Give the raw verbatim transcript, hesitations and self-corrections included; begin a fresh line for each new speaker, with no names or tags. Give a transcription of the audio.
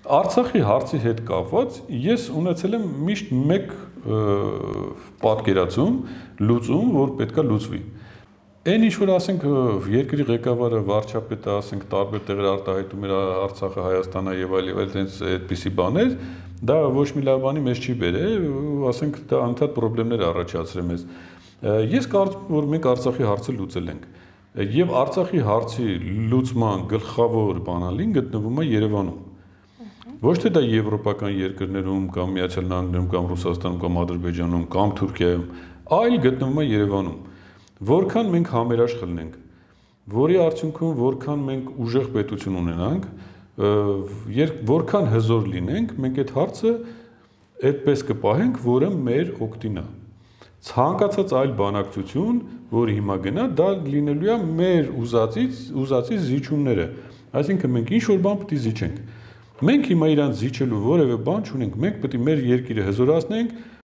Արցախի հարցի հետ կապված ես ունեցել եմ միշտ մեկ պատկերացում, լուծում, որ պետքա լուծվի։ Այն ինչ որ ասենք երկրի ղեկավարը, վարչապետը, ասենք տարբեր տեղեր արտահայտում էր Արցախը, Հայաստանը եւ այլ եւ այլ տենց այդպիսի բաներ, դա ոչ մի լավ բանի մեզ չի բերել, ասենք դա անդադ խնդիրներ առաջացրել մեզ։ Ես կարծում եմ, որ մենք Արցախի հարցը լուծել ենք։ Եվ Արցախի հարցի լուծման գլխավոր բանալին գտնվում է Երևանում։ Ոչ թե դա եվրոպական երկրներում կամ Միացյալ Նահանգներում կամ Ռուսաստանում կամ Ադրբեջանում կամ Թուրքիայում, այլ գտնվում է Երևանում։ Որքան մենք համերաշխ լինենք, որի արդյունքում որքան մենք ուժեղ պետություն ունենանք, որքան հզոր լինենք, մենք այդ հարցը այդպես կպահենք, որը մեր օգտին է։ Ցանկացած այլ բանակցություն, որ հիմա գնա, դա լինելու է մեր ուզածից, ուզածից զիջումները։ Այսինքն մենք ինչ որ բան պետք է զիջենք։ Մենք հիմա իրանց զիջելու որևէ բան չունենք, մենք պետք է մեր երկիրը հզորացնենք,